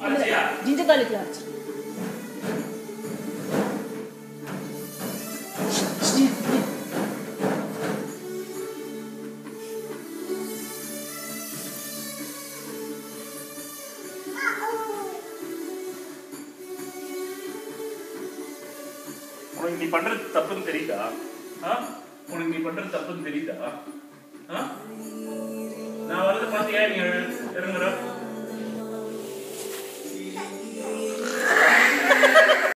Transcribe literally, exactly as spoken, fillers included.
Ginger garlic arch உனக்கு நீ பண்றது தப்புன்னு தெரியுதா? உனக்கு நீ பண்றது தப்புன்னு தெரியுதா? நான் வரத பார்த்து ஏன் நீ இறங்குற?